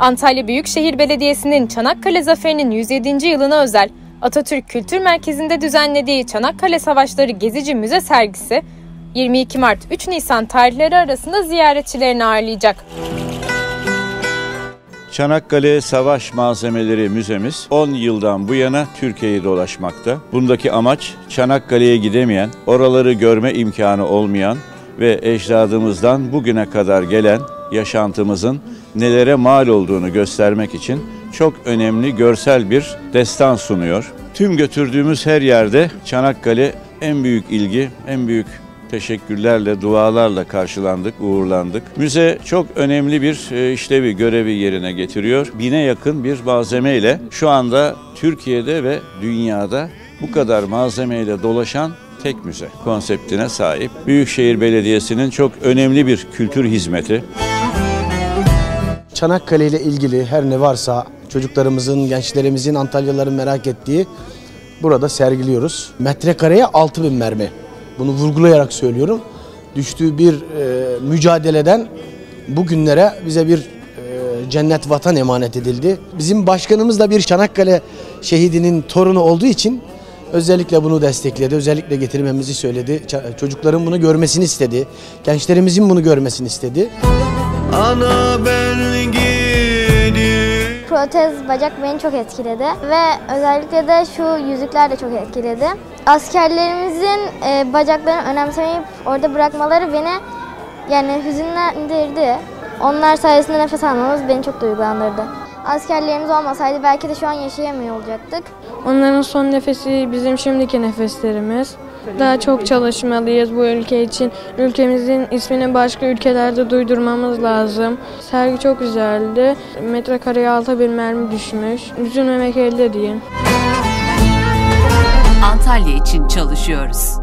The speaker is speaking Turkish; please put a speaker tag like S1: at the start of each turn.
S1: Antalya Büyükşehir Belediyesi'nin Çanakkale Zaferi'nin 107. yılına özel Atatürk Kültür Merkezi'nde düzenlediği Çanakkale Savaşları Gezici Müze sergisi 22 Mart-3 Nisan tarihleri arasında ziyaretçilerini ağırlayacak.
S2: Çanakkale Savaş Malzemeleri Müzemiz 10 yıldan bu yana Türkiye'yi dolaşmakta. Bundaki amaç Çanakkale'ye gidemeyen, oraları görme imkanı olmayan ve ecdadımızdan bugüne kadar gelen yaşantımızın nelere mal olduğunu göstermek için çok önemli görsel bir destan sunuyor. Tüm götürdüğümüz her yerde Çanakkale en büyük ilgi, en büyük teşekkürlerle, dualarla karşılandık, uğurlandık. Müze çok önemli bir işlevi, görevi yerine getiriyor. 1000'e yakın bir malzemeyle şu anda Türkiye'de ve dünyada bu kadar malzemeyle dolaşan tek müze konseptine sahip. Büyükşehir Belediyesi'nin çok önemli bir kültür hizmeti.
S3: Çanakkale ile ilgili her ne varsa çocuklarımızın, gençlerimizin, Antalyalıların merak ettiği burada sergiliyoruz. Metrekareye 6000 mermi. Bunu vurgulayarak söylüyorum. Düştüğü bir mücadeleden bugünlere bize bir cennet vatan emanet edildi. Bizim başkanımız da bir Çanakkale şehidinin torunu olduğu için özellikle bunu destekledi. Özellikle getirmemizi söyledi. Çocukların bunu görmesini istedi. Gençlerimizin bunu görmesini istedi.
S4: Ana ben gidiyorum.
S5: Protez bacak beni çok etkiledi ve özellikle de şu yüzükler de çok etkiledi. Askerlerimizin bacaklarını önemsemeyip orada bırakmaları beni hüzünlendirdi. Onlar sayesinde nefes almamız beni çok duygulandırdı. Askerlerimiz olmasaydı belki de şu an yaşayamıyor olacaktık.
S6: Onların son nefesi bizim şimdiki nefeslerimiz. Daha çok çalışmalıyız bu ülke için. Ülkemizin ismini başka ülkelerde duydurmamız lazım. Sergi çok güzeldi. Metrekareye 6000 mermi düşmüş. Üzülmemek elde değil.
S7: Antalya için çalışıyoruz.